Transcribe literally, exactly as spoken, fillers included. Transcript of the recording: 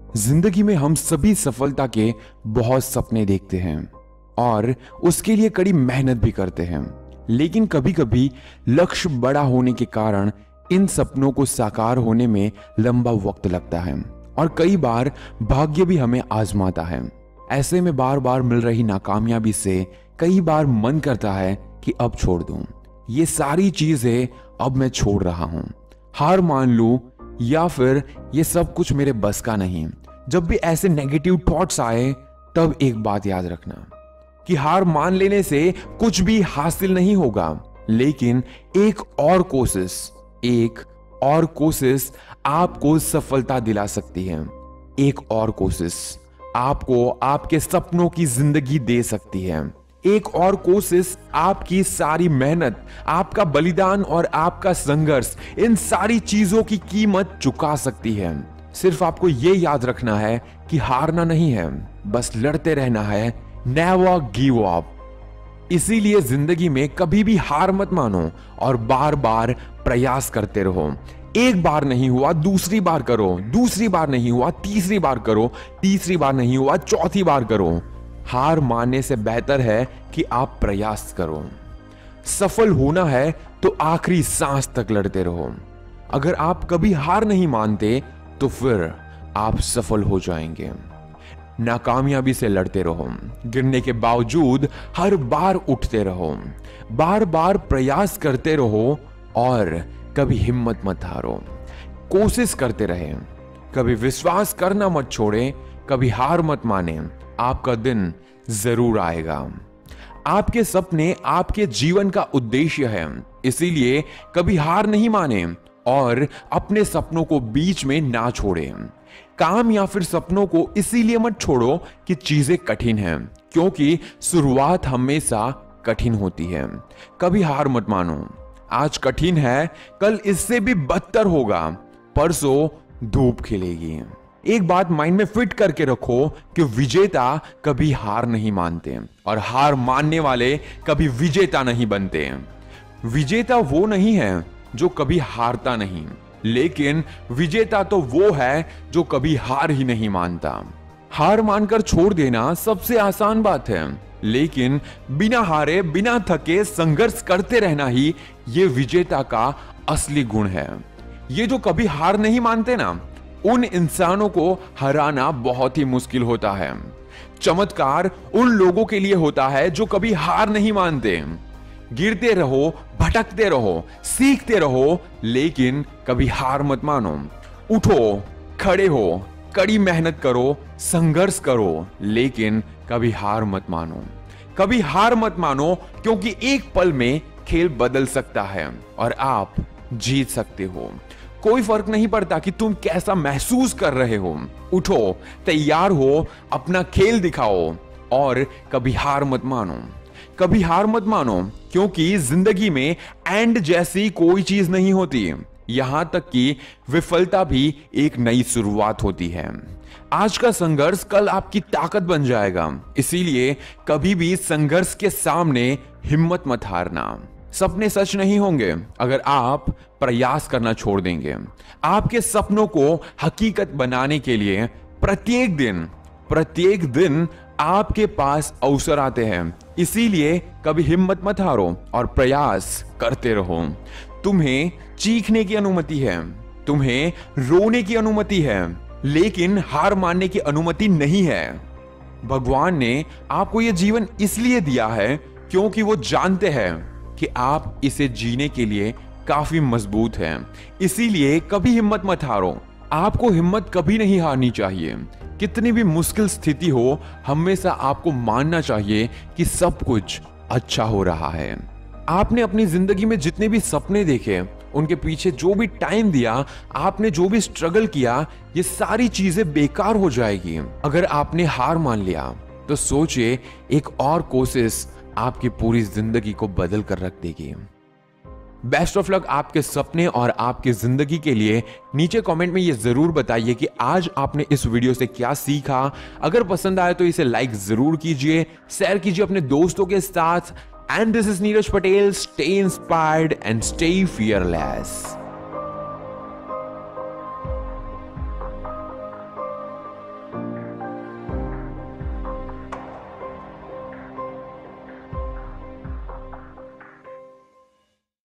जिंदगी में हम सभी सफलता के बहुत सपने देखते हैं और उसके लिए कड़ी मेहनत भी करते हैं, लेकिन कभी कभी लक्ष्य बड़ा होने के कारण इन सपनों को साकार होने में लंबा वक्त लगता है और कई बार भाग्य भी हमें आजमाता है। ऐसे में बार बार मिल रही नाकामयाबी से कई बार मन करता है कि अब छोड़ दूं, ये सारी चीजें अब मैं छोड़ रहा हूं, हार मान लूं या फिर ये सब कुछ मेरे बस का नहीं। जब भी ऐसे नेगेटिव थॉट्स आए तब एक बात याद रखना कि हार मान लेने से कुछ भी हासिल नहीं होगा, लेकिन एक और कोशिश एक और कोशिश आपको सफलता दिला सकती है। एक और कोशिश आपको आपके सपनों की जिंदगी दे सकती है। एक और कोशिश आपकी सारी मेहनत, आपका बलिदान और आपका संघर्ष, इन सारी चीजों की कीमत चुका सकती है। सिर्फ आपको यह याद रखना है कि हारना नहीं है, बस लड़ते रहना है। Never give up. इसीलिए जिंदगी में कभी भी हार मत मानो और बार बार प्रयास करते रहो। एक बार नहीं हुआ दूसरी बार करो, दूसरी बार नहीं हुआ तीसरी बार करो, तीसरी बार नहीं हुआ चौथी बार करो। हार मानने से बेहतर है कि आप प्रयास करो। सफल होना है तो आखिरी सांस तक लड़ते रहो। अगर आप कभी हार नहीं मानते तो फिर आप सफल हो जाएंगे। नाकामयाबी से लड़ते रहो, गिरने के बावजूद हर बार उठते रहो, बार बार प्रयास करते रहो और कभी हिम्मत मत हारो। कोशिश करते रहें, कभी विश्वास करना मत छोड़ें, कभी हार मत माने। आपका दिन जरूर आएगा। आपके सपने आपके जीवन का उद्देश्य है, इसीलिए कभी हार नहीं माने और अपने सपनों को बीच में ना छोड़ें। काम या फिर सपनों को इसीलिए मत छोड़ो कि चीजें कठिन हैं, क्योंकि शुरुआत हमेशा कठिन होती है। कभी हार मत मानो। आज कठिन है, कल इससे भी बदतर होगा, परसों धूप खिलेगी। एक बात माइंड में फिट करके रखो कि विजेता कभी हार नहीं मानते और हार मानने वाले कभी विजेता नहीं बनते। विजेता वो नहीं है जो कभी हारता नहीं, लेकिन विजेता तो वो है जो कभी हार ही नहीं मानता। हार मानकर छोड़ देना सबसे आसान बात है, लेकिन बिना हारे बिना थके संघर्ष करते रहना ही ये विजेता का असली गुण है। ये जो कभी हार नहीं मानते ना, उन इंसानों को हराना बहुत ही मुश्किल होता है। चमत्कार उन लोगों के लिए होता है जो कभी हार नहीं मानते। गिरते रहो, भटकते रहो, सीखते रहो, लेकिन कभी हार मत मानो। उठो, खड़े हो, कड़ी मेहनत करो, संघर्ष करो, लेकिन कभी हार मत मानो। कभी हार मत मानो, क्योंकि एक पल में खेल बदल सकता है और आप जीत सकते हो। कोई फर्क नहीं पड़ता कि तुम कैसा महसूस कर रहे हो। उठो, तैयार हो, अपना खेल दिखाओ और कभी हार मत मानो। कभी हार मत मानो, क्योंकि जिंदगी में एंड जैसी कोई चीज नहीं होती। यहां तक कि विफलता भी एक नई शुरुआत होती है। आज का संघर्ष कल आपकी ताकत बन जाएगा, इसीलिए कभी भी संघर्ष के सामने हिम्मत मत हारना। सपने सच नहीं होंगे अगर आप प्रयास करना छोड़ देंगे। आपके सपनों को हकीकत बनाने के लिए प्रत्येक दिन प्रत्येक दिन आपके पास अवसर आते हैं, इसीलिए कभी हिम्मत मत हारो और प्रयास करते रहो। तुम्हें चीखने की अनुमति है, तुम्हें रोने की अनुमति है, लेकिन हार मानने की अनुमति नहीं है। भगवान ने आपको यह जीवन इसलिए दिया है क्योंकि वो जानते हैं कि आप इसे जीने के लिए काफी मजबूत हैं। इसीलिए कभी हिम्मत मत हारो। आपको हिम्मत कभी नहीं हारनी चाहिए। कितनी भी मुश्किल स्थिति हो, हमेशा आपको मानना चाहिए कि सब कुछ अच्छा हो रहा है। आपने अपनी जिंदगी में जितने भी सपने देखे, उनके पीछे जो भी टाइम दिया, आपने जो भी स्ट्रगल किया, ये सारी चीजें बेकार हो जाएगी अगर आपने हार मान लिया। तो सोचिए, एक और कोशिश आपकी पूरी जिंदगी को बदल कर रख देगी। बेस्ट ऑफ लक आपके सपने और आपकी जिंदगी के लिए। नीचे कमेंट में ये जरूर बताइए कि आज आपने इस वीडियो से क्या सीखा। अगर पसंद आए तो इसे लाइक जरूर कीजिए, शेयर कीजिए अपने दोस्तों के साथ। And this is Neeraj Patel. Stay inspired and stay fearless.